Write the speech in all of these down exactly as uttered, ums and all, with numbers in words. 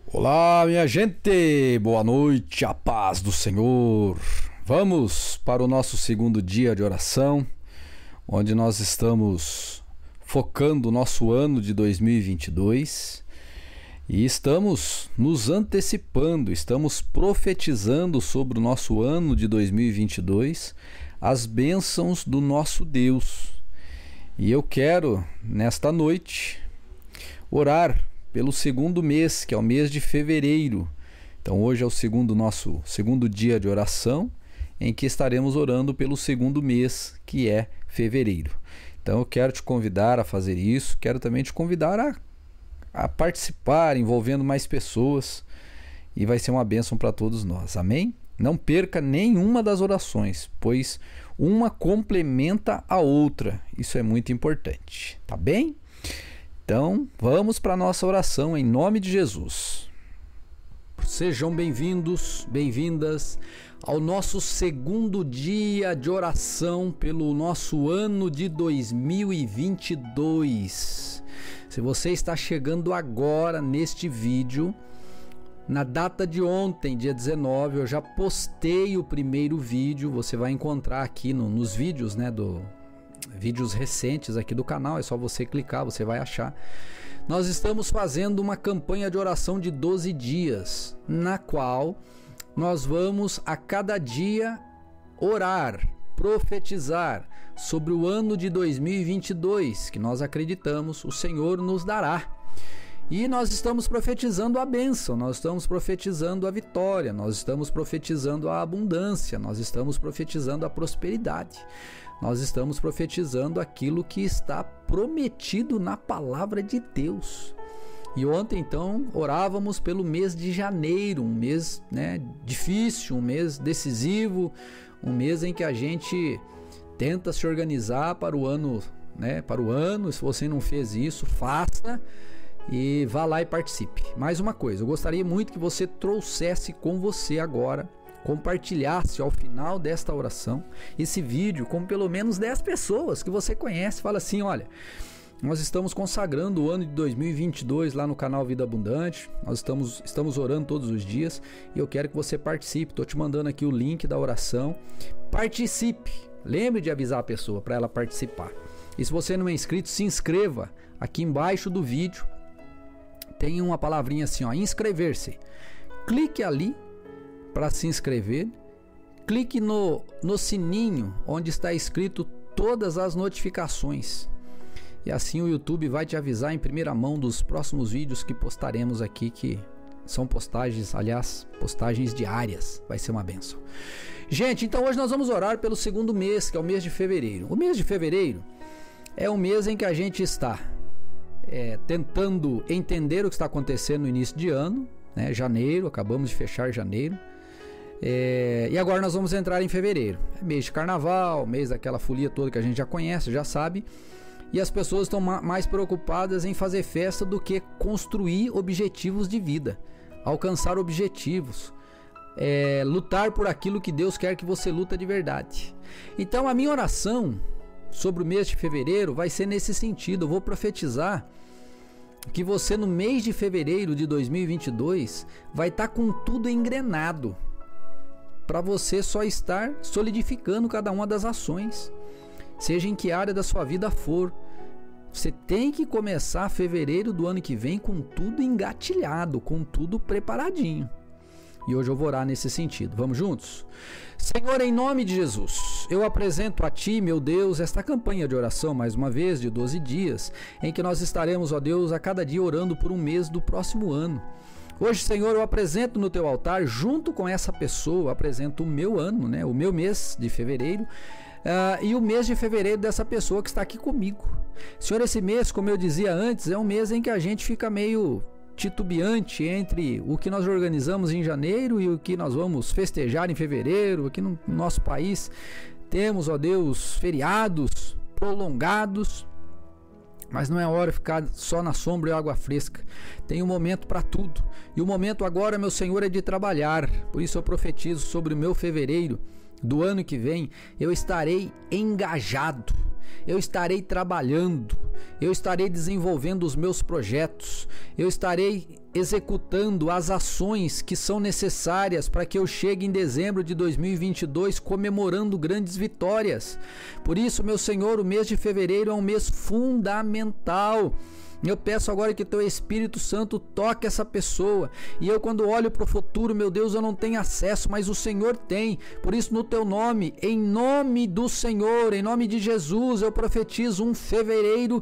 Olá, minha gente, boa noite, a paz do Senhor. Vamos para o nosso segundo dia de oração, onde nós estamos focando o nosso ano de dois mil e vinte e dois e estamos nos antecipando, estamos profetizando sobre o nosso ano de dois mil e vinte e dois, as bênçãos do nosso Deus. E eu quero, nesta noite, orar pelo segundo mês, que é o mês de fevereiro. Então hoje é o segundo nosso segundo dia de oração, em que estaremos orando pelo segundo mês, que é fevereiro. Então eu quero te convidar a fazer isso, quero também te convidar a, a participar, envolvendo mais pessoas, e vai ser uma bênção para todos nós, amém? Não perca nenhuma das orações, pois uma complementa a outra, isso é muito importante, tá bem? Então, vamos para a nossa oração em nome de Jesus. Sejam bem-vindos, bem-vindas ao nosso segundo dia de oração pelo nosso ano de dois mil e vinte e dois. Se você está chegando agora neste vídeo, na data de ontem, dia dezenove, eu já postei o primeiro vídeo, você vai encontrar aqui no, nos vídeos, né, do... vídeos recentes aqui do canal, é só você clicar, você vai achar. Nós estamos fazendo uma campanha de oração de doze dias, na qual nós vamos a cada dia orar, profetizar sobre o ano de dois mil e vinte e dois, que nós acreditamos o Senhor nos dará. E nós estamos profetizando a bênção, nós estamos profetizando a vitória, nós estamos profetizando a abundância, nós estamos profetizando a prosperidade. Nós estamos profetizando aquilo que está prometido na palavra de Deus. E ontem, então, orávamos pelo mês de janeiro, um mês, né, difícil, um mês decisivo, um mês em que a gente tenta se organizar para o ano, né, para o ano. Se você não fez isso, faça e vá lá e participe. Mais uma coisa, eu gostaria muito que você trouxesse com você agora, compartilhasse ao final desta oração esse vídeo com pelo menos dez pessoas que você conhece. Fala assim: olha, nós estamos consagrando o ano de dois mil e vinte e dois lá no canal Vida Abundante, nós estamos, estamos orando todos os dias e eu quero que você participe. Estou te mandando aqui o link da oração, participe, lembre de avisar a pessoa para ela participar. E se você não é inscrito, se inscreva. Aqui embaixo do vídeo tem uma palavrinha assim, ó, inscrever-se. Clique ali para se inscrever, clique no, no sininho onde está escrito todas as notificações, e assim o YouTube vai te avisar em primeira mão dos próximos vídeos que postaremos aqui, que são postagens, aliás, postagens diárias. Vai ser uma bênção. Gente, então hoje nós vamos orar pelo segundo mês, que é o mês de fevereiro. O mês de fevereiro é um mês em que a gente está é, tentando entender o que está acontecendo no início de ano, né? Janeiro, acabamos de fechar janeiro. É, e agora nós vamos entrar em fevereiro. É mês de carnaval, mês daquela folia toda que a gente já conhece, já sabe. E as pessoas estão ma mais preocupadas em fazer festa do que construir objetivos de vida, alcançar objetivos, é, lutar por aquilo que Deus quer que você luta de verdade. Então a minha oração sobre o mês de fevereiro vai ser nesse sentido. Eu vou profetizar que você no mês de fevereiro de dois mil e vinte e dois vai estar com tudo engrenado, para você só estar solidificando cada uma das ações, seja em que área da sua vida for. Você tem que começar fevereiro do ano que vem com tudo engatilhado, com tudo preparadinho. E hoje eu vou orar nesse sentido. Vamos juntos? Senhor, em nome de Jesus, eu apresento a Ti, meu Deus, esta campanha de oração, mais uma vez, de doze dias, em que nós estaremos, ó Deus, a cada dia orando por um mês do próximo ano. Hoje, Senhor, eu apresento no Teu altar, junto com essa pessoa, apresento o meu ano, né, o meu mês de fevereiro, uh, e o mês de fevereiro dessa pessoa que está aqui comigo. Senhor, esse mês, como eu dizia antes, é um mês em que a gente fica meio titubeante entre o que nós organizamos em janeiro e o que nós vamos festejar em fevereiro. Aqui no nosso país temos, ó Deus, feriados prolongados, mas não é hora de ficar só na sombra e água fresca. Tem um momento para tudo. E o momento agora, meu Senhor, é de trabalhar. Por isso eu profetizo sobre o meu fevereiro do ano que vem. Eu estarei engajado. eu estarei trabalhando, eu estarei desenvolvendo os meus projetos, eu estarei executando as ações que são necessárias para que eu chegue em dezembro de dois mil e vinte e dois comemorando grandes vitórias. Por isso, meu Senhor, o mês de fevereiro é um mês fundamental. Eu peço agora que teu Espírito Santo toque essa pessoa. E eu, quando olho para o futuro, meu Deus, eu não tenho acesso, mas o Senhor tem. Por isso, no teu nome, em nome do Senhor, em nome de Jesus, eu profetizo um fevereiro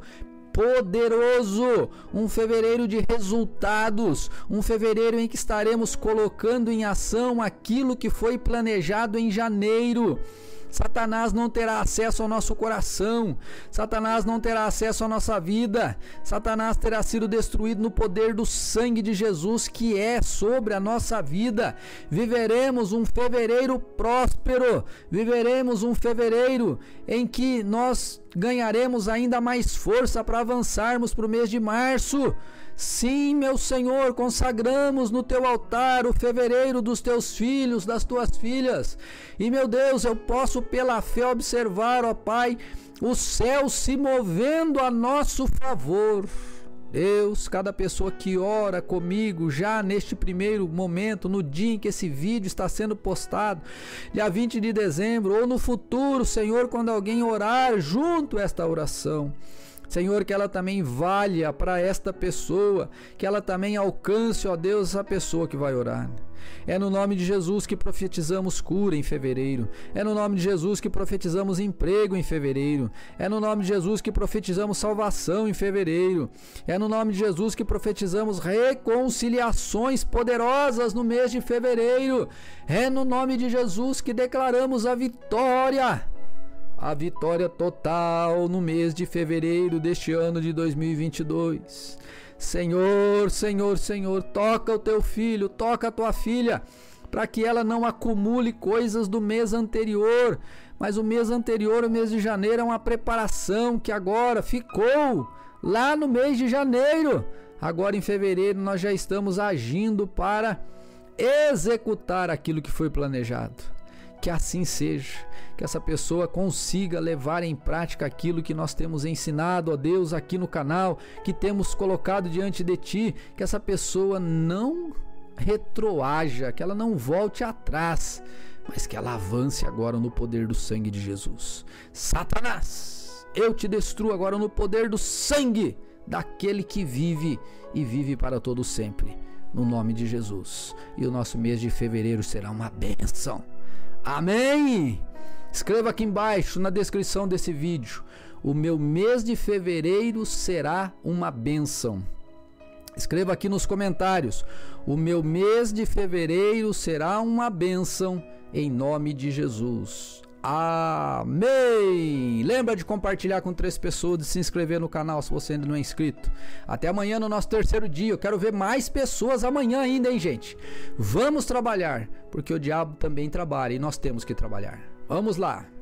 poderoso, um fevereiro de resultados, um fevereiro em que estaremos colocando em ação aquilo que foi planejado em janeiro. Satanás não terá acesso ao nosso coração, Satanás não terá acesso à nossa vida, Satanás terá sido destruído no poder do sangue de Jesus que é sobre a nossa vida. Viveremos um fevereiro próspero, viveremos um fevereiro em que nós ganharemos ainda mais força para avançarmos para o mês de março. Sim, meu Senhor, consagramos no teu altar o fevereiro dos teus filhos, das tuas filhas. E, meu Deus, eu posso pela fé observar, ó Pai, o céu se movendo a nosso favor. Deus, cada pessoa que ora comigo já neste primeiro momento, no dia em que esse vídeo está sendo postado, dia vinte de dezembro, ou no futuro, Senhor, quando alguém orar junto a esta oração, Senhor, que ela também valha para esta pessoa, que ela também alcance, ó Deus, essa pessoa que vai orar. É no nome de Jesus que profetizamos cura em fevereiro. É no nome de Jesus que profetizamos emprego em fevereiro. É no nome de Jesus que profetizamos salvação em fevereiro. É no nome de Jesus que profetizamos reconciliações poderosas no mês de fevereiro. É no nome de Jesus que declaramos a vitória. A vitória total no mês de fevereiro deste ano de dois mil e vinte e dois. Senhor, Senhor, Senhor, toca o teu filho, toca a tua filha, para que ela não acumule coisas do mês anterior. Mas o mês anterior, o mês de janeiro, é uma preparação que agora ficou lá no mês de janeiro. Agora em fevereiro nós já estamos agindo para executar aquilo que foi planejado. Que assim seja, que essa pessoa consiga levar em prática aquilo que nós temos ensinado, ó Deus, aqui no canal, que temos colocado diante de Ti, que essa pessoa não retroaja, que ela não volte atrás, mas que ela avance agora no poder do sangue de Jesus. Satanás, eu te destruo agora no poder do sangue daquele que vive e vive para todo sempre, no nome de Jesus. E o nosso mês de fevereiro será uma bênção. Amém! Escreva aqui embaixo na descrição desse vídeo: o meu mês de fevereiro será uma bênção. Escreva aqui nos comentários: o meu mês de fevereiro será uma bênção, em nome de Jesus. Amém! Lembra de compartilhar com três pessoas, de se inscrever no canal se você ainda não é inscrito. Até amanhã no nosso terceiro dia. Eu quero ver mais pessoas amanhã ainda, hein, gente? Vamos trabalhar, porque o diabo também trabalha e nós temos que trabalhar. Vamos lá!